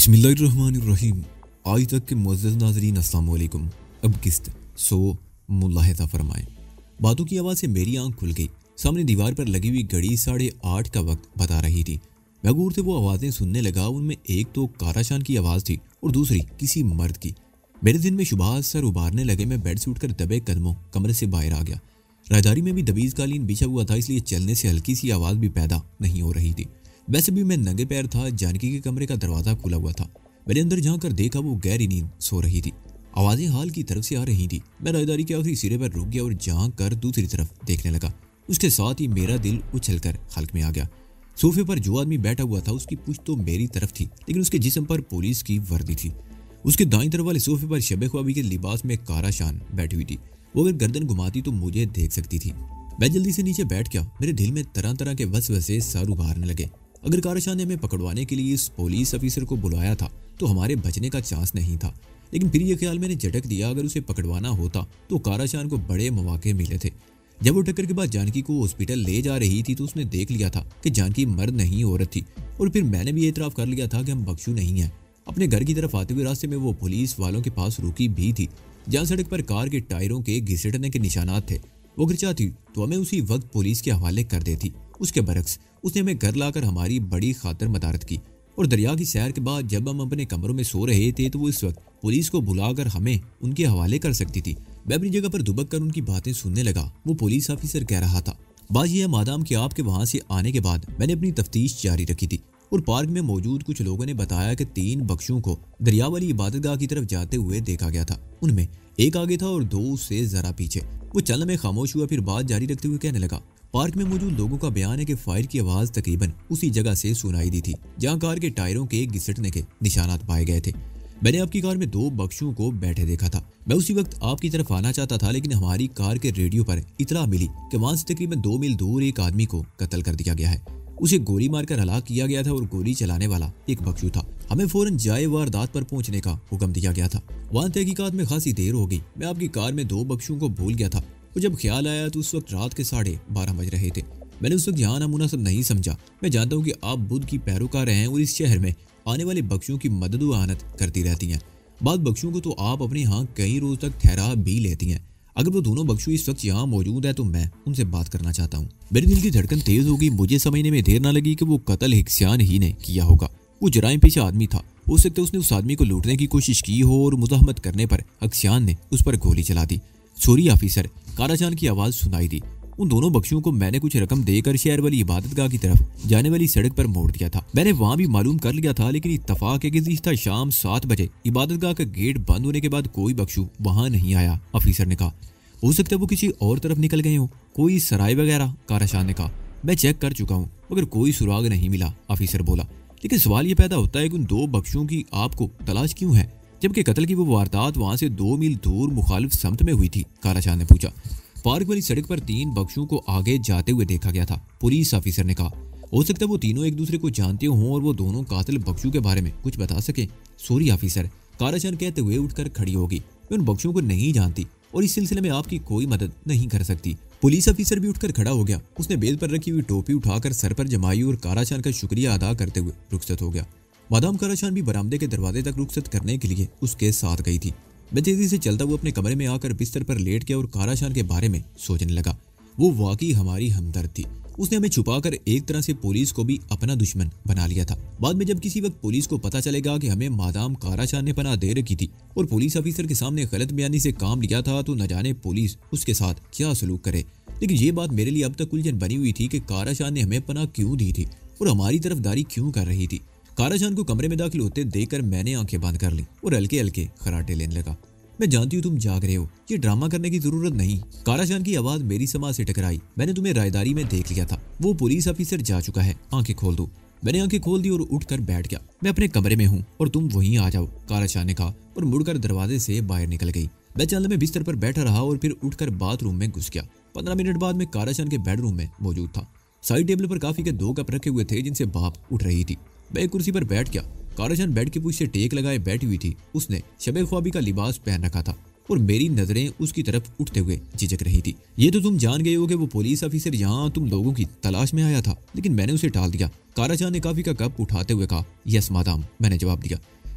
बिस्मिल्लाहिर्रहमानिर्रहीम। आज तक के मुअज़्ज़ज़ नाज़रीन अस्सलाम वालेकुम। अब किस्त सो मुलाहिज़ा फरमाएं। बातों की आवाज़ से मेरी आंख खुल गई। सामने दीवार पर लगी हुई घड़ी 8:30 का वक्त बता रही थी। मैं गौर से वो आवाज़ें सुनने लगा। उनमें एक तो काराशान की आवाज़ थी और दूसरी किसी मर्द की। मेरे दिन में शुबह सर उबारने लगे। मैं बेड से उठकर दबे कदमों कमरे से बाहर आ गया। राहदारी में भी दबीज कालीन बिछा हुआ था, इसलिए चलने से हल्की सी आवाज़ भी पैदा नहीं हो रही थी। वैसे भी मैं नंगे पैर था। जानकी के कमरे का दरवाज़ा खुला हुआ था। मैंने अंदर झांक देखा, वो गहरी नींद सो रही थी। आवाज़ें हाल की तरफ से आ रही थी। मैं राहदारी के आखिरी सिरे पर रुक गया और झांक कर दूसरी तरफ देखने लगा। उसके साथ ही मेरा दिल उछलकर हल्क में आ गया। सोफे पर जो आदमी बैठा हुआ था उसकी पुश्त तो मेरी तरफ थी, लेकिन उसके जिस्म पर पुलिस की वर्दी थी। उसके दाईं तरफ वाले सोफे पर शबे ख्वाबी के लिबास में काराशान बैठी हुई थी। वो अगर गर्दन घुमाती तो मुझे देख सकती थी। मैं जल्दी से नीचे बैठ गया। मेरे दिल में तरह तरह के वसवसे सर उभारने लगे। अगर काराशान ने हमें पकड़वाने के लिए इस पुलिस ऑफिसर को बुलाया था तो हमारे बचने का चांस नहीं था। लेकिन फिर यह ख्याल मैंने झटक दिया, अगर उसे पकड़वाना होता तो काराशान को बड़े मौके मिले थे। जब वो टक्कर के बाद जानकी को हॉस्पिटल ले जा रही थी तो उसने देख लिया था कि जानकी मर्द नहीं औरत थी। और फिर मैंने भी एतराफ़ कर लिया था कि हम बख्शू नहीं हैं। अपने घर की तरफ आते हुए रास्ते में वो पुलिस वालों के पास रुकी भी थी, जहाँ सड़क पर कार के टायरों के घिसटने के निशानात थे। वो अगर चाहती तो हमें उसी वक्त पुलिस के हवाले कर देती। उसके बरक्स उसने हमें घर लाकर हमारी बड़ी खातर मदारत की। और दरिया की सैर के बाद जब हम अपने कमरों में सो रहे थे तो वो इस वक्त पुलिस को बुलाकर हमें उनके हवाले कर सकती थी। मैं अपनी जगह पर दुबक कर उनकी बातें सुनने लगा। वो पुलिस ऑफिसर कह रहा था, बात यह है मादाम कि आपके वहां से आने के बाद मैंने अपनी तफ्तीश जारी रखी थी और पार्क में मौजूद कुछ लोगों ने बताया कि 3 बख्शों को दरिया वाली इबादतगाह की तरफ जाते हुए देखा गया था। उनमें एक आगे था और 2 उससे जरा पीछे। वो चलने में खामोश हुआ, फिर बात जारी रखते हुए कहने लगा, पार्क में मौजूद लोगों का बयान है कि फायर की आवाज तकरीबन उसी जगह से सुनाई दी थी जहां कार के टायरों के घिसटने के निशानात पाए गए थे। मैंने आपकी कार में 2 बख्शों को बैठे देखा था। मैं उसी वक्त आपकी तरफ आना चाहता था, लेकिन हमारी कार के रेडियो पर इतला मिली कि वहां से तकरीबन 2 मील दूर एक आदमी को कत्ल कर दिया गया है। उसे गोली मारकर हलाक किया गया था और गोली चलाने वाला एक बख्शू था। हमें फौरन जाए वारदात पर पहुंचने का हुक्म दिया गया था। वहां तहकीकात में खासी देर हो गई। मैं आपकी कार में 2 बख्शों को भूल गया था और जब ख्याल आया तो उस वक्त रात के 12:30 बज रहे थे। मैंने उस वक्त यहाँ नामुनासिब नहीं समझा। मैं जानता हूँ कि आप बुद्ध की पैरोकार हैं और इस शहर में आने वाले बख्शों की मदद व आनत करती रहती हैं। बाद बख्शों को तो आप अपने यहाँ कई रोज तक ठहरा भी लेती हैं। अगर वो दोनों बख्शू इस वक्त यहाँ मौजूद है तो मैं उनसे बात करना चाहता हूँ। मेरे दिल की धड़कन तेज हो गई। मुझे समझने में देर ना लगी कि वो कत्ल हिक्सियान ही ने किया होगा। वो जराइम पेशा आदमी था। हो सकता है उसने उस आदमी को लूटने की कोशिश की हो और मुज़ाहमत करने पर हिक्सियान ने उस पर गोली चला दी। सॉरी ऑफिसर, काराजान की आवाज़ सुनाई दी। उन दोनों बख्शियों को मैंने कुछ रकम देकर शहर वाली इबादतगाह की तरफ जाने वाली सड़क पर मोड़ दिया था। मैंने वहां भी मालूम कर लिया था, लेकिन इत्तफाक है कि गुज़िश्ता शाम 7 बजे इबादतगाह का गेट बंद होने के बाद कोई बख्शू वहां नहीं आया। ऑफिसर ने कहा, हो सकता है वो किसी और तरफ निकल गए हो, कोई सराय वगैरह। काराशान ने कहा, मैं चेक कर चुका हूँ मगर कोई सुराग नहीं मिला। ऑफिसर बोला, लेकिन सवाल ये पैदा होता है कि उन 2 बख्शों की आपको तलाश क्यों है, जबकि कत्ल की वो वारदात वहां से 2 मील दूर मुखालिफ समत में हुई थी। काराशान ने पूछा, पार्क वाली सड़क पर 3 बख्शों को आगे जाते हुए देखा गया था। पुलिस ऑफिसर ने कहा, हो सकता है वो तीनों एक दूसरे को जानते हों और वो दोनों कातिल बख्शों के बारे में कुछ बता सके। सॉरी ऑफिसर, काराशान कहते हुए उठकर खड़ी होगी। मैं उन बख्शों को नहीं जानती और इस सिलसिले में आपकी कोई मदद नहीं कर सकती। पुलिस ऑफिसर भी उठकर खड़ा हो गया। उसने बेल पर रखी हुई टोपी उठाकर सर पर जमाई और काराशान का शुक्रिया अदा करते हुए रुखसत हो गया। मादाम काराशान भी बरामदे के दरवाजे तक रुखसत करने के लिए उसके साथ गई थी। मैं तेजी से चलता हुआ अपने कमरे में आकर बिस्तर पर लेट गया और काराशान के बारे में सोचने लगा। वो वाकई हमारी हमदर्द थी। उसने हमें छुपाकर एक तरह से पुलिस को भी अपना दुश्मन बना लिया था। बाद में जब किसी वक्त पुलिस को पता चलेगा कि हमें मादाम काराशान ने पनाह दे रखी थी और पुलिस ऑफिसर के सामने गलत बयानी से काम लिया था, तो न जाने पुलिस उसके साथ क्या सलूक करे। लेकिन ये बात मेरे लिए अब तक उलझन बनी हुई थी कि काराशान ने हमें पनाह क्यों दी थी और हमारी तरफदारी क्यों कर रही थी। काराशान को कमरे में दाखिल होते देखकर मैंने आंखें बंद कर ली और हल्के हल्के खराटे लेने लगा। मैं जानती हूँ तुम जाग रहे हो, ये ड्रामा करने की जरूरत नहीं। काराशान की आवाज मेरी समाज से टकराई। मैंने तुम्हें रायदारी में देख लिया था। वो पुलिस ऑफिसर जा चुका है, आंखें खोल दो। मैंने आंखें खोल दी और उठकर बैठ गया। मैं अपने कमरे में हूँ और तुम वहीं आ जाओ, काराशान ने कहा और मुड़कर दरवाजे से बाहर निकल गई। मैं चलने में बिस्तर पर बैठा रहा और फिर उठकर बाथरूम में घुस गया। 15 मिनट बाद मैं काराशान के बेडरूम में मौजूद था। साइड टेबल पर काफी के 2 कप रखे हुए थे जिनसे भाप उठ रही थी। मैं एक कुर्सी पर बैठ गया। काराशान बेड के पूछ से टेक लगाए बैठी हुई थी। उसने शबे ख्वाबी का लिबास पहन रखा था और मेरी नजरें उसकी तरफ उठते हुए झिझक रही थी। ये तो तुम जान गए हो कि वो पुलिस ऑफिसर यहाँ तुम लोगों की तलाश में आया था, लेकिन मैंने उसे टाल दिया। काराशान ने काफी का कप उठाते हुए कहा, यस मादाम, मैंने जवाब दिया।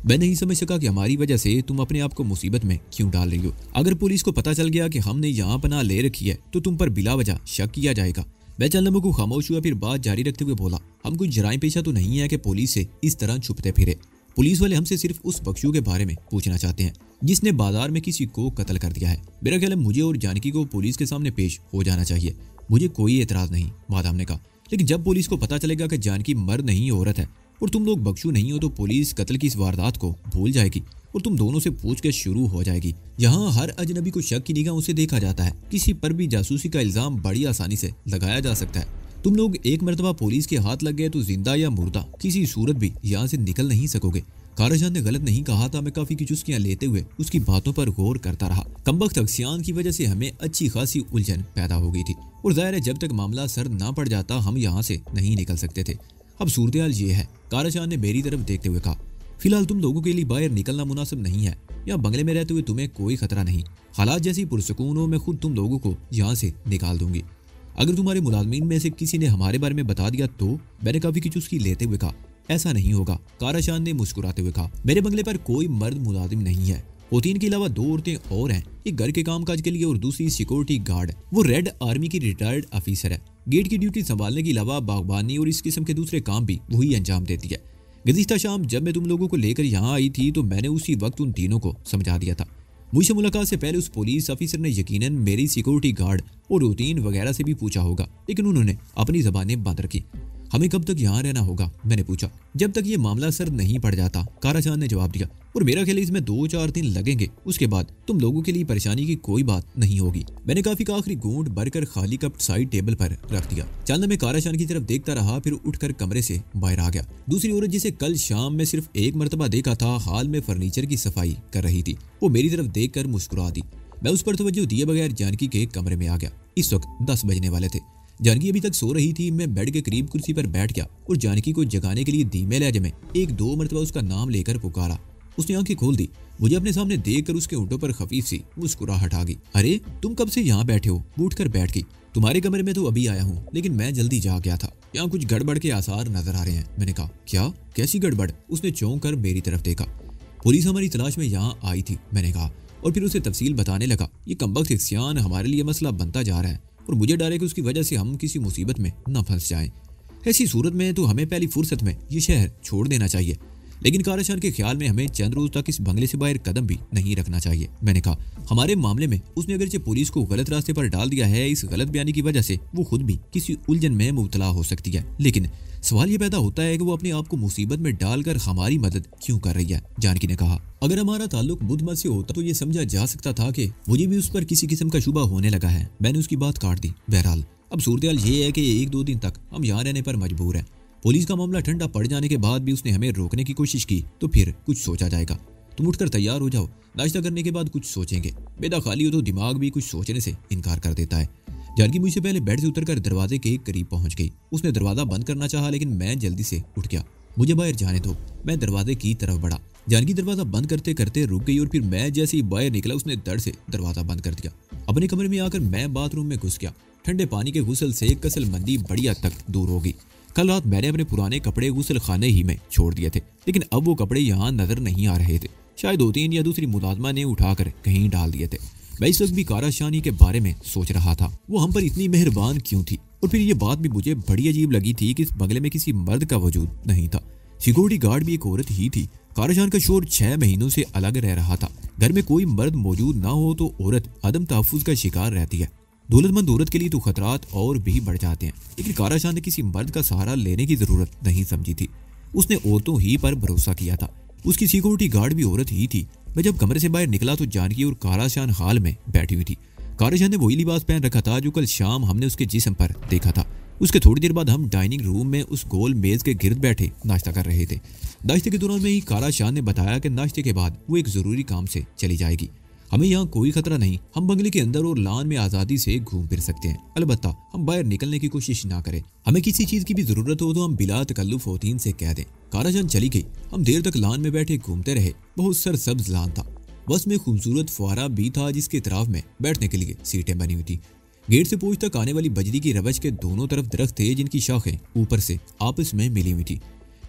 मैं नहीं समझ सका कि हमारी वजह से तुम अपने आप को मुसीबत में क्यों डाल रही हो। अगर पुलिस को पता चल गया कि हमने यहाँ पनाह ले रखी है तो तुम पर बिला वजह शक किया जाएगा। मैं चंद लम्हों को खामोश हुआ, फिर बात जारी रखते हुए बोला, हम कुछ जराइम पेशा तो नहीं है कि पुलिस से इस तरह छुपते फिरे। पुलिस वाले हमसे सिर्फ उस बख्शू के बारे में पूछना चाहते हैं जिसने बाजार में किसी को कत्ल कर दिया है। मेरा ख्याल है मुझे और जानकी को पुलिस के सामने पेश हो जाना चाहिए। मुझे कोई एतराज नहीं, मादाम ने कहा, लेकिन जब पुलिस को पता चलेगा कि जानकी मर्द नहीं औरत है और तुम लोग बख्शू नहीं हो तो पुलिस कत्ल की इस वारदात को भूल जाएगी और तुम दोनों से पूछताछ शुरू हो जाएगी। यहाँ हर अजनबी को शक की निगाहों से देखा जाता है। किसी पर भी जासूसी का इल्जाम बड़ी आसानी से लगाया जा सकता है। तुम लोग एक मरतबा पुलिस के हाथ लग गए तो जिंदा या मुर्दा किसी सूरत भी यहाँ से निकल नहीं सकोगे। काराजान ने गलत नहीं कहा था। मैं काफी की चुस्कियां लेते हुए उसकी बातों पर गौर करता रहा। कमबख्त अक्सियान की वजह से हमें अच्छी खासी उलझन पैदा हो गई थी और जाहिर है जब तक मामला सर ना पड़ जाता हम यहाँ से नहीं निकल सकते थे। अब सूरत ये है, काराजान ने मेरी तरफ देखते हुए कहा, फिलहाल तुम लोगों के लिए बाहर निकलना मुनासिब नहीं है। यहाँ बंगले में रहते हुए तुम्हें कोई खतरा नहीं। हालात जैसी पुरसकून हो मैं खुद तुम लोगों को यहाँ से निकाल दूंगी। अगर तुम्हारे मुलाजमीन में से किसी ने हमारे बारे में बता दिया तो, मैंने काफी की चुस्की लेते हुए कहा, ऐसा नहीं होगा। काराशान ने मुस्कुराते हुए कहा, मेरे बंगले पर कोई मर्द मुलाजिम नहीं है। वो तीन के अलावा दो औरतें और हैं, एक घर के कामकाज के लिए और दूसरी सिक्योरिटी गार्ड। वो रेड आर्मी की रिटायर्ड ऑफिसर है। गेट की ड्यूटी संभालने के अलावा बागबानी और इस किस्म के दूसरे काम भी वही अंजाम देती है। गुज़िश्ता शाम जब मैं तुम लोगों को लेकर यहाँ आई थी तो मैंने उसी वक्त उन तीनों को समझा दिया था। मुझसे मुलाकात से पहले उस पुलिस ऑफिसर ने यकीनन मेरी सिक्योरिटी गार्ड और रूटीन वगैरह से भी पूछा होगा, लेकिन उन्होंने अपनी जबानें बंद रखी। हमें कब तक यहाँ रहना होगा, मैंने पूछा। जब तक ये मामला सर नहीं पड़ जाता, काराचांद ने जवाब दिया, और मेरा ख्याल इसमें 2-4 दिन लगेंगे। उसके बाद तुम लोगों के लिए परेशानी की कोई बात नहीं होगी। मैंने काफी का आखिरी घूंट भरकर खाली कप साइड टेबल पर रख दिया। चांद में काराचांद की तरफ देखता रहा, फिर उठकर कमरे से बाहर आ गया। दूसरी औरत जिसे कल शाम में सिर्फ एक मरतबा देखा था, हाल में फर्नीचर की सफाई कर रही थी। वो मेरी तरफ देख कर मुस्कुरा दी। मैं उस पर तवज्जो दिए बगैर जानकी के कमरे में आ गया। इस वक्त 10 बजने वाले थे। जानकी अभी तक सो रही थी। मैं बेड के करीब कुर्सी पर बैठ गया और जानकी को जगाने के लिए धीमे लहजे में 1-2 मरतबा उसका नाम लेकर पुकारा। उसने आंखें खोल दी। मुझे अपने सामने देखकर उसके होंठों पर खफीफ सी मुस्कुराहट आ गई। अरे तुम कब से यहाँ बैठे हो? वो उठकर बैठ गई। तुम्हारे कमरे में तो अभी आया हूँ, लेकिन मैं जल्दी जा गया था। यहाँ कुछ गड़बड़ के आसार नजर आ रहे हैं। मैंने कहा, क्या? कैसी गड़बड़? उसने चौंक कर मेरी तरफ देखा। पुलिस हमारी तलाश में यहाँ आई थी, मैंने कहा, और फिर उसे तफसील बताने लगा। ये कमबख्त इख्तियान हमारे लिए मसला बनता जा रहा है और मुझे डर है कि उसकी वजह से हम किसी मुसीबत में न फंस जाएं। ऐसी सूरत में तो हमें पहली फुर्सत में ये शहर छोड़ देना चाहिए, लेकिन काराचान के ख्याल में हमें चंद रोज तक इस बंगले से बाहर कदम भी नहीं रखना चाहिए। मैंने कहा, हमारे मामले में उसने अगरचे पुलिस को गलत रास्ते पर डाल दिया है, इस गलत बयानी की वजह से वो खुद भी किसी उलझन में मुब्तला हो सकती है, लेकिन सवाल ये पैदा होता है कि वो अपने आप को मुसीबत में डालकर हमारी मदद क्यों कर रही है। जानकी ने कहा, अगर हमारा ताल्लुक बुद्ध मत से होता तो ये समझा जा सकता था कि मुझे भी उस पर किसी किस्म का शुबा होने लगा है। मैंने उसकी बात काट दी। बहरहाल अब सूरत ये है कि 1-2 दिन तक हम यहाँ रहने पर मजबूर हैं। पुलिस का मामला ठंडा पड़ जाने के बाद भी उसने हमें रोकने की कोशिश की तो फिर कुछ सोचा जाएगा। तुम उठकर तैयार हो जाओ, नाश्ता करने के बाद कुछ सोचेंगे। बेदा खाली हो तो दिमाग भी कुछ सोचने से इनकार कर देता है। जानकी मुझसे पहले बेड से उतरकर दरवाजे के करीब पहुंच गई। उसने दरवाजा बंद करना चाहा, लेकिन मैं जल्दी से उठ गया। मुझे बाहर जाने दो। मैं दरवाजे की तरफ बढ़ा। जानकी दरवाजा बंद करते करते रुक गई और फिर मैं जैसे ही बाहर निकला उसने धड़ से दरवाजा बंद कर दिया। अपने कमरे में आकर मैं बाथरूम में घुस गया। ठंडे पानी के गुसल से कसलमंदी बड़ी हद तक दूर हो गई। कल रात मैंने अपने पुराने कपड़े गुसल खाने ही में छोड़ दिए थे, लेकिन अब वो कपड़े यहाँ नजर नहीं आ रहे थे। शायद 2-3 या दूसरी मुलाजमा ने उठाकर कहीं डाल दिए थे। मैं इस वक्त भी काराशानी के बारे में सोच रहा था। वो हम पर इतनी मेहरबान क्यों थी? और फिर ये बात भी मुझे बड़ी अजीब लगी थी कि इस बंगले में किसी मर्द का वजूद नहीं था। सिक्योरिटी गार्ड भी एक औरत ही थी। काराशान का शोर 6 महीनों से अलग रह रहा था। घर में कोई मर्द मौजूद ना हो तो औरत अदम तहफ्फुज का शिकार रहती है। दौलतमंद औरत के लिए तो खतरात और भी बढ़ जाते हैं, लेकिन काराशान ने किसी मर्द का सहारा लेने की जरूरत नहीं समझी थी। उसने औरतों ही पर भरोसा किया था। उसकी सिक्योरिटी गार्ड भी औरत ही थी। मैं जब कमरे से बाहर निकला तो जानकी और काराशान हाल में बैठी हुई थी। काराशान ने वही लिबास पहन रखा था जो कल शाम हमने उसके जिस्म पर देखा था। उसके थोड़ी देर बाद हम डाइनिंग रूम में उस गोल मेज के गिर्द बैठे नाश्ता कर रहे थे। नाश्ते के दौरान में ही काराशान ने बताया कि नाश्ते के बाद वो एक जरूरी काम से चली जाएगी। हमें यहाँ कोई खतरा नहीं। हम बंगले के अंदर और लान में आज़ादी से घूम फिर सकते हैं, अलबत्ता हम बाहर निकलने की कोशिश ना करें। हमें किसी चीज़ की भी ज़रूरत हो तो हम बिला तकल्लुफ़ होतीन से कह दें। काराजान चली गई। हम देर तक लान में बैठे घूमते रहे। बहुत सरसब्ज लान था। बस में खूबसूरत फुआरा भी था जिसके इतराफ में बैठने के लिए सीटें बनी हुई थी। गेट से पोंछ तक आने वाली बजरी की रवज के दोनों तरफ दरख्त थे जिनकी शाखें ऊपर से आपस में मिली हुई थी।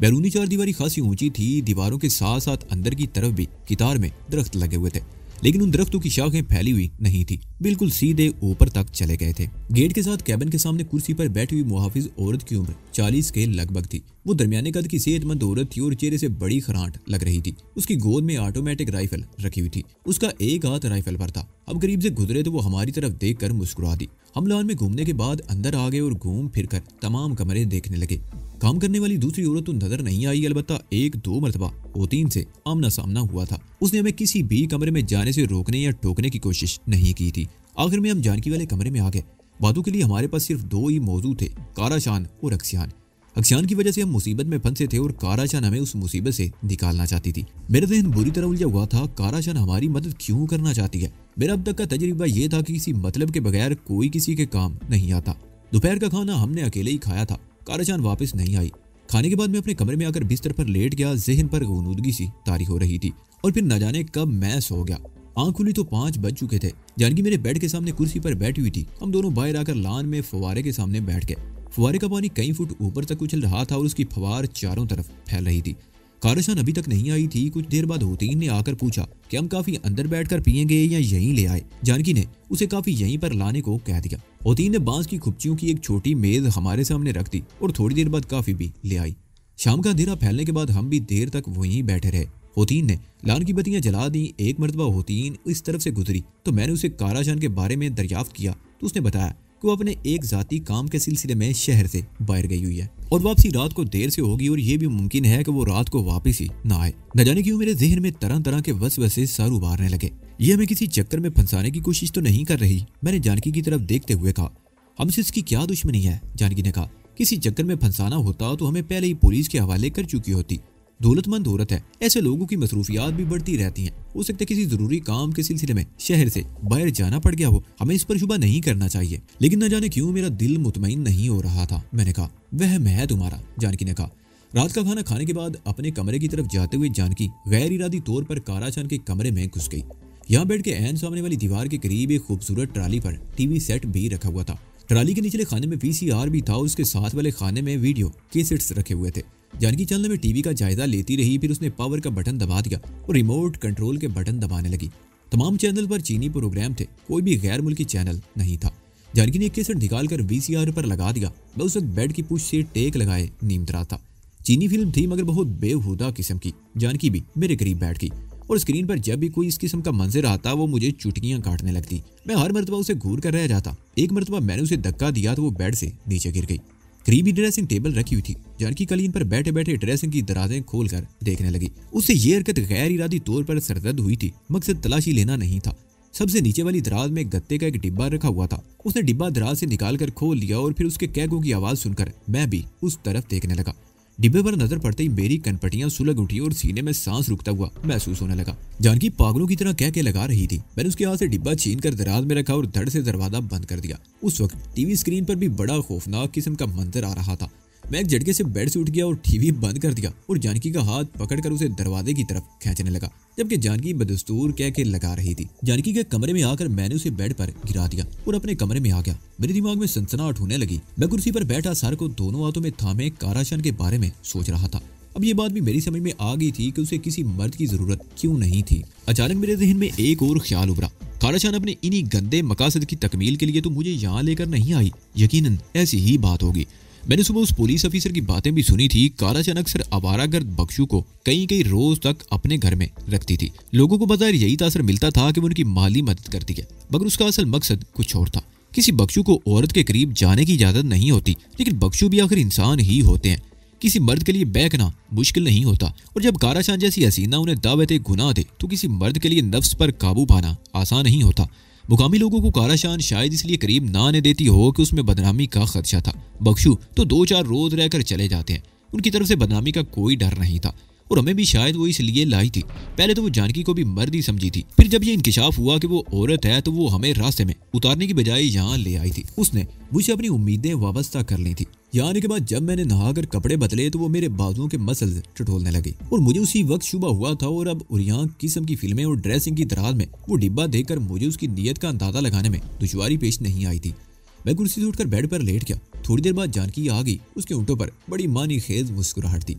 बैरूनी चारदीवारी खासी ऊंची थी, दीवारों के साथ साथ अंदर की तरफ भी कितार में दरख्त लगे हुए थे, लेकिन उन दरख्तों की शाखें फैली हुई नहीं थी, बिल्कुल सीधे ऊपर तक चले गए थे। गेट के साथ कैबिन के सामने कुर्सी पर बैठी हुई मुहाफिज औरत की उम्र 40 के लगभग थी। वो दरमियाने कद की सेहतमंद औरत थी और चेहरे से बड़ी खरांट लग रही थी। उसकी गोद में ऑटोमेटिक राइफल रखी हुई थी, उसका एक हाथ राइफल पर था। हम करीब से गुजरे तो वो हमारी तरफ देखकर मुस्कुरा दी। हम लॉन में घूमने के बाद अंदर आ गए और घूम फिर कर तमाम कमरे देखने लगे। काम करने वाली दूसरी औरत तो नजर नहीं आई, अलबत्ता एक दो मरतबा ओतीन से आमना सामना हुआ था। उसने हमें किसी भी कमरे में जाने से रोकने या टोकने की कोशिश नहीं की थी। आखिर में हम जानकी वाले कमरे में आ गए। बातों के लिए हमारे पास सिर्फ दो ही मौजूद थे, काराशान और अक्सियान। अक्सियान की वजह से हम मुसीबत में फंसे थे और काराशान हमें उस मुसीबत से निकालना चाहती थी। मेरा जहन बुरी तरह उलझा हुआ था। काराशान हमारी मदद क्यों करना चाहती है? मेरा अब तक का तजुर्बा यह था कि किसी मतलब के बगैर कोई किसी के काम नहीं आता। दोपहर का खाना हमने अकेले ही खाया था। काराशान वापस नहीं आई। खाने के बाद मैं अपने कमरे में आकर बिस्तर पर लेट गया। जहन पर गुनूदगी सी तारी हो रही थी और फिर न जाने कब मैं सो गया। आंख खुली तो 5 बज चुके थे। जानकी मेरे बेड के सामने कुर्सी पर बैठी हुई थी। हम दोनों बाहर आकर लान में फवारे के सामने बैठ गए। फवारे का पानी कई फुट ऊपर तक उछल रहा था और उसकी फवार चारों तरफ फैल रही थी। काराशान अभी तक नहीं आई थी। कुछ देर बाद होतीन ने आकर पूछा कि हम काफी अंदर बैठकर पियेंगे या यहीं ले आए। जानकी ने उसे काफी यहीं पर लाने को कह दिया। होतीन ने बांस की खुपचियों की एक छोटी मेज हमारे सामने रख दी और थोड़ी देर बाद काफी भी ले आई। शाम का अंधेरा फैलने के बाद हम भी देर तक वहीं बैठे रहे। होतीन ने लान की बत्तियां जला दी। एक मरतबा होतीन इस तरफ से गुजरी तो मैंने उसे काराशान के बारे में दरियाफ्त किया तो उसने बताया कि वो अपने एक जाती काम के सिलसिले में शहर से बाहर गई हुई है और वापसी रात को देर से होगी और ये भी मुमकिन है कि वो रात को वापस ही ना आए। न जाने क्यों मेरे जहन में तरह तरह के वसवसे सर उबारने लगे। ये हमें किसी चक्कर में फंसाने की कोशिश तो नहीं कर रही? मैंने जानकी की तरफ देखते हुए कहा। हमसे इसकी क्या दुश्मनी है? जानकी ने कहा। किसी चक्कर में फंसाना होता तो हमें पहले ही पुलिस के हवाले कर चुकी होती। दौलतमंद औरत है, ऐसे लोगों की मसरूफियात भी बढ़ती रहती हैं। हो सकता है किसी जरूरी काम के सिलसिले में शहर से बाहर जाना पड़ गया हो। हमें इस पर शुबा नहीं करना चाहिए, लेकिन न जाने क्यों मेरा दिल मुतमईन नहीं हो रहा था। मैंने कहा, वहम है तुम्हारा। जानकी ने कहा। रात का खाना खाने के बाद अपने कमरे की तरफ जाते हुए जानकी गैर इरादी तौर पर काराशान के कमरे में घुस गई। यहाँ बेड के ऐन सामने वाली दीवार के करीब एक खूबसूरत ट्राली पर टीवी सेट भी रखा हुआ था। ट्राली के निचले खाने में VCR भी था और उसके साथ वाले खाने में वीडियो कैसेट्स रखे हुए थे। जानकी चलने में टीवी का जायजा लेती रही, फिर उसने पावर का बटन दबा दिया और रिमोट कंट्रोल के बटन दबाने लगी। तमाम चैनल पर चीनी प्रोग्राम थे, कोई भी गैर मुल्की चैनल नहीं था। जानकी ने एक कैसेट निकालकर VCR पर लगा दिया। मैं उस वक्त बेड की पुश से टेक लगाए नींद रहा था। चीनी फिल्म थी मगर बहुत बेहुदा किस्म की। जानकी भी मेरे करीब बैठ गई और स्क्रीन पर जब भी कोई इस किस्म का मंजर आता वो मुझे चुटकियां काटने लगती। मैं हर मरतबा उसे घूर कर रह जाता। एक मरतबा मैंने उसे धक्का दिया तो वो बेड से नीचे गिर गई। करीबी ड्रेसिंग टेबल रखी हुई थी। जानकी कलीन पर बैठे बैठे ड्रेसिंग की दराजें खोलकर देखने लगी। उससे ये हरकत गैर इरादी तौर पर सरदर्द हुई थी, मकसद तलाशी लेना नहीं था। सबसे नीचे वाली दराज में गत्ते का एक डिब्बा रखा हुआ था। उसने डिब्बा दराज से निकालकर खोल लिया और फिर उसके कैगों की आवाज सुनकर मैं भी उस तरफ देखने लगा। डिब्बे पर नजर पड़ते ही मेरी कनपटियां सुलग उठी और सीने में सांस रुकता हुआ महसूस होने लगा। जानकी पागलों की तरह कह के लगा रही थी। मैंने उसके हाथ से डिब्बा छीन कर दराज में रखा और धड़ से दरवाजा बंद कर दिया। उस वक्त टीवी स्क्रीन पर भी बड़ा खौफनाक किस्म का मंजर आ रहा था। मैं एक झटके से बेड से उठ गया और टीवी बंद कर दिया और जानकी का हाथ पकड़कर उसे दरवाजे की तरफ खींचने लगा, जबकि जानकी बदस्तूर कह के लगा रही थी। जानकी के कमरे में आकर मैंने उसे बेड पर गिरा दिया और अपने कमरे में आ गया। मेरे दिमाग में सनसनाहट होने लगी। मैं कुर्सी पर बैठा सर को दोनों हाथों में थामे काराशान के बारे में सोच रहा था। अब ये बात भी मेरी समझ में आ गई थी कि उसे किसी मर्द की जरूरत क्यों नहीं थी। अचानक मेरे जहन में एक और ख्याल उभरा। काराशान अपने इन्हीं गंदे मकासद की तकमील के लिए तो मुझे यहाँ लेकर नहीं आई। यकीनन ऐसी ही बात होगी। मैंने सुबह उस पुलिस ऑफिसर की बातें भी सुनी थी। काराशान अक्सर आवारागर्द बख्शू को कई रोज तक अपने घर में रखती थी। लोगों को बज़ाहिर यही तासर मिलता था कि वो उनकी माली मदद करती है, मगर उसका असल मकसद कुछ और था। किसी बख्शू को औरत के करीब जाने की इजाजत नहीं होती, लेकिन बख्शू भी आखिर इंसान ही होते हैं। किसी मर्द के लिए बहकना मुश्किल नहीं होता, और जब काराशान जैसी हसीना उन्हें दावत गुनाह दे तो किसी मर्द के लिए नफ्स पर काबू पाना आसान नहीं होता। मुकामी लोगों को काराशान शायद इसलिए करीब ना आने देती हो कि उसमें बदनामी का खदशा था। बख्शू तो 2-4 रोज रहकर चले जाते हैं, उनकी तरफ से बदनामी का कोई डर नहीं था, और हमें भी शायद वो इसलिए लाई थी। पहले तो वो जानकी को भी मर्द ही समझी थी, फिर जब ये इंकिशाफ हुआ कि वो औरत है तो वो हमें रास्ते में उतारने की बजाय यहाँ ले आई थी। उसने मुझसे अपनी उम्मीदें वाबस्ता कर ली थी। यहाँ आने के बाद जब मैंने नहाकर कपड़े बदले तो वो मेरे बाजुओं के मसल्स टटोलने लगे, और मुझे उसी वक्त शुबा हुआ था। और अब यहाँ किस्म की फिल्में और ड्रेसिंग की दराज में वो डिब्बा देखकर मुझे उसकी नीयत का अंदाजा लगाने में दुश्वारी पेश नहीं आई थी। मैं कुर्सी से उठकर बेड पर लेट गया। थोड़ी देर बाद जानकी आ गई। उसके होंठों पर बड़ी मानी खेज मुस्कुराहट थी।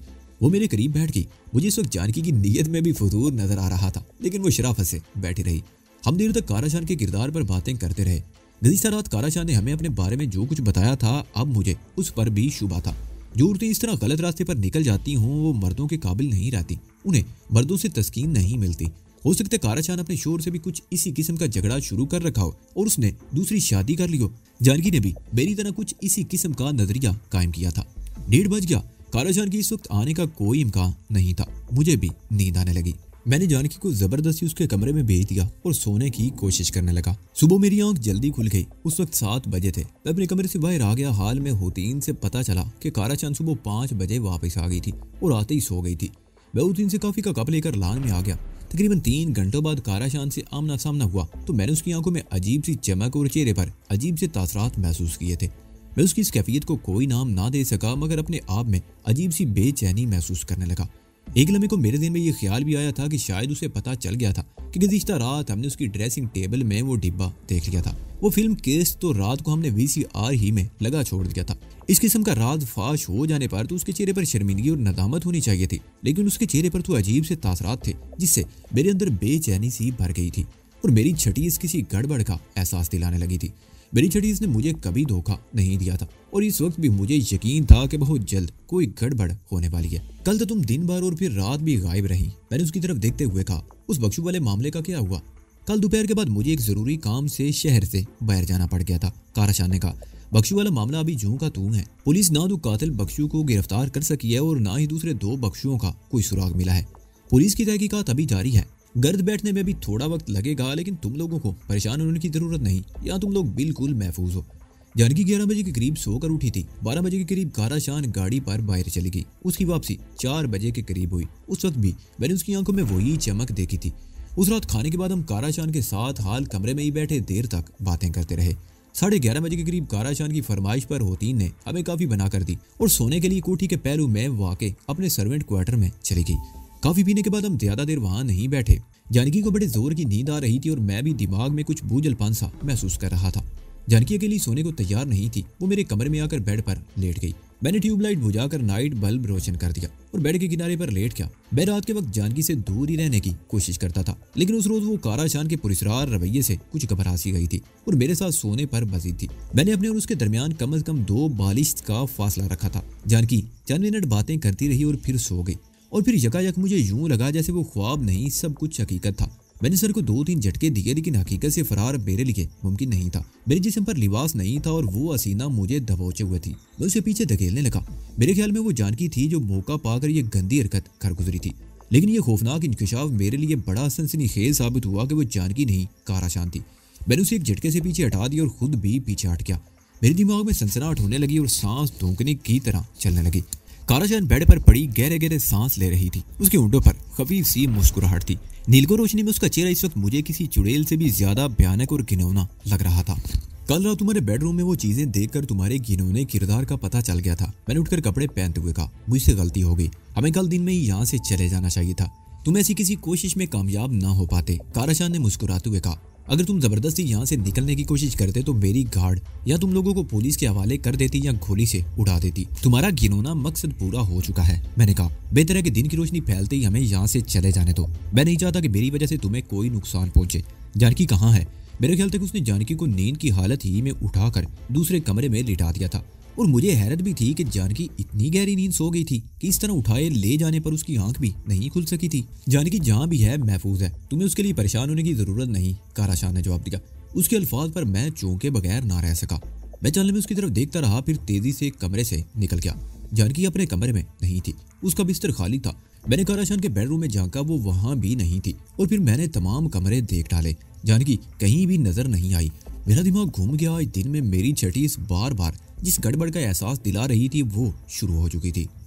वो मेरे करीब बैठ गई। मुझे इस वक्त जानकी की नीयत में भी फुतूर नजर आ रहा था, लेकिन वो शराफत से बैठी रही। हम देर तक काराशान के किरदार पर बातें करते रहे। गुज़िश्ता रात काराशान ने हमें अपने बारे में जो कुछ बताया था, अब मुझे उस पर भी शुबा था। जो औरतें इस तरह गलत रास्ते पर निकल जाती हों वो मर्दों के काबिल नहीं रहती, उन्हें मर्दों से तस्कीन नहीं मिलती। हो सकता है काराशान अपने शोर से भी कुछ इसी किस्म का झगड़ा शुरू कर रखा हो और उसने दूसरी शादी कर ली हो। जानकी ने भी मेरी तरह कुछ इसी किस्म का नजरिया कायम किया था। 1:30 बज गया। काराशान की इस वक्त आने का कोई इम्कान नहीं था। मुझे भी नींद आने लगी। मैंने जानकी को जबरदस्ती उसके कमरे में भेज दिया और सोने की कोशिश करने लगा। सुबह मेरी आंख जल्दी खुल गई। उस वक्त 7 बजे थे। मैं अपने कमरे से बाहर आ गया। हाल में होतीन से पता चला कि काराचांद सुबह 5 बजे वापस आ गई थी और आते ही सो गई थी। मैं होतीन से काफी का कप लेकर लान में आ गया। तकरीबन 3 घंटों बाद काराचांद से आमना सामना हुआ तो मैंने उसकी आंखों में अजीब सी चमक और चेहरे पर अजीब से तासरात महसूस किए थे। मैं उसकी इस कैफियत को कोई नाम ना दे सका, मगर अपने आप में अजीब सी बेचैनी महसूस करने लगा। एक लम्हे को मेरे दिल में ये ख्याल भी आया था कि शायद उसे पता चल गया था कि गुज़िश्ता रात हमने उसकी ड्रेसिंग टेबल में वो डिब्बा देख लिया था। वो फिल्म केस तो रात को हमने VCR ही में लगा छोड़ दिया था। इस किस्म का राज फाश हो जाने पर तो उसके चेहरे पर शर्मिंदगी और नदामत होनी चाहिए थी, लेकिन उसके चेहरे पर तो अजीब से तासरात थे जिससे मेरे अंदर बेचैनी सी भर गई थी और मेरी छठी इस किसी गड़बड़ का एहसास दिलाने लगी थी। मेरी छठी इसने मुझे कभी धोखा नहीं दिया था और इस वक्त भी मुझे यकीन था कि बहुत जल्द कोई गड़बड़ होने वाली है। कल तो तुम दिन भर और फिर रात भी गायब रही। मैंने उसकी तरफ देखते हुए कहा, उस बख्शू वाले मामले का क्या हुआ? कल दोपहर के बाद मुझे एक जरूरी काम से शहर से बाहर जाना पड़ गया था, काराशान ने कहा। बख्शू वाला मामला अभी जूं का तूं है। पुलिस ना तो कातिल बख्शू को गिरफ्तार कर सकी है और ना ही दूसरे 2 बख्शुओं का कोई सुराग मिला है। पुलिस की तहकीकात अभी जारी है। गर्द बैठने में भी थोड़ा वक्त लगेगा, लेकिन तुम लोगों को परेशान होने की जरूरत नहीं। यहाँ तुम लोग बिल्कुल महफूज हो। जानकी 11 बजे के करीब सोकर उठी थी। 12 बजे के करीब काराशान गाड़ी पर बाहर चली गई। उसकी वापसी 4 बजे के करीब हुई। उस वक्त भी मैंने उसकी आंखों में वही चमक देखी थी। उस रात खाने के बाद हम काराशान के साथ हाल कमरे में ही बैठे देर तक बातें करते रहे। 11:30 बजे के करीब काराशान की फरमाइश पर होतीन ने हमें काफी बना कर दी और सोने के लिए कोठी के पहलू में वाक़े अपने सर्वेंट क्वार्टर में चली गई। काफी पीने के बाद हम ज्यादा देर वहां नहीं बैठे। जानकी को बड़े जोर की नींद आ रही थी और मैं भी दिमाग में कुछ बोझलपन सा महसूस कर रहा था। जानकी अकेली सोने को तैयार नहीं थी। वो मेरे कमरे में आकर बेड पर लेट गई। मैंने ट्यूबलाइट बुझाकर नाइट बल्ब रोशन कर दिया और बेड के किनारे पर लेट गया। मैं रात के वक्त जानकी से दूर ही रहने की कोशिश करता था, लेकिन उस रोज वो काराशान के पुरस्कार रवैये से कुछ घबरा सी गई थी और मेरे साथ सोने पर बजी थी। मैंने अपने और उसके दरमियान कम से कम 2 बालिश का फासला रखा था। जानकी चंद मिनट बातें करती रही और फिर सो गई और फिर यकायक मुझे यूं लगा जैसे वो ख्वाब नहीं, सब कुछ हकीकत था। मैंने सर को 2-3 झटके दिए, लेकिन हकीकत से फरार मेरे लिए मुमकिन नहीं था। मेरे जिस्म पर लिबास नहीं था और वो हसीना मुझे दबोचे हुए थी। मैं उसे पीछे धकेलने लगा। मेरे ख्याल में वो जानकी थी जो मौका पाकर ये गंदी हरकत कर गुजरी थी, लेकिन ये खौफनाक इंकशाफ मेरे लिए बड़ा सनसनीखेज साबित हुआ कि वो जानकी नहीं काराशान थी। मैंने उसे एक झटके से पीछे हटा दिया और खुद भी पीछे हट गया। मेरे दिमाग में सनसनाहट होने लगी और सांस धोंकने की तरह चलने लगी। काराशान बेड पर पड़ी गहरे गहरे सांस ले रही थी। उसके होंठों पर खफीफ सी मुस्कुराहट थी। नीलको रोशनी में उसका चेहरा इस वक्त मुझे किसी चुड़ैल से भी ज्यादा भयानक और घिनौना लग रहा था। कल रात तुम्हारे बेडरूम में वो चीजें देखकर तुम्हारे घिनौने किरदार का पता चल गया था। मैंने उठकर कपड़े पहनते हुए कहा, मुझसे गलती हो गई। हमें कल दिन में ही यहाँ से चले जाना चाहिए था। तुम ऐसी किसी कोशिश में कामयाब ना हो पाते। काराशान ने मुस्कुराते हुए कहा, अगर तुम जबरदस्ती यहाँ से निकलने की कोशिश करते तो मेरी गार्ड या तुम लोगों को पुलिस के हवाले कर देती या गोली से उड़ा देती। तुम्हारा घिनौना मकसद पूरा हो चुका है। मैंने कहा, बेहतर है कि दिन की रोशनी फैलते ही हमें यहाँ से चले जाने दो। मैं नहीं चाहता कि मेरी वजह से तुम्हें कोई नुकसान पहुंचे। जानकी कहाँ है? मेरे ख्याल तक उसने जानकी को नींद की हालत ही में उठाकर दूसरे कमरे में लिटा दिया था और मुझे हैरत भी थी कि जानकी इतनी गहरी नींद सो गई थी कि इस तरह उठाए ले जाने पर उसकी आंख भी नहीं खुल सकी थी। जानकी जहाँ भी है महफूज है, तुम्हें उसके लिए परेशान होने की जरूरत नहीं, काराशान ने जवाब दिया। उसके अल्फाज पर मैं चौंके बगैर ना रह सका। मैं चलने में उसकी तरफ देखता रहा, फिर तेजी से कमरे से निकल गया। जानकी अपने कमरे में नहीं थी। उसका बिस्तर खाली था। मैंने काराशान के बेडरूम में झांका, वो वहां भी नहीं थी और फिर मैंने तमाम कमरे देख डाले। जानकी कहीं भी नजर नहीं आई। मेरा दिमाग घूम गया। आज दिन में मेरी छठी इस बार बार जिस गड़बड़ का एहसास दिला रही थी वो शुरू हो चुकी थी।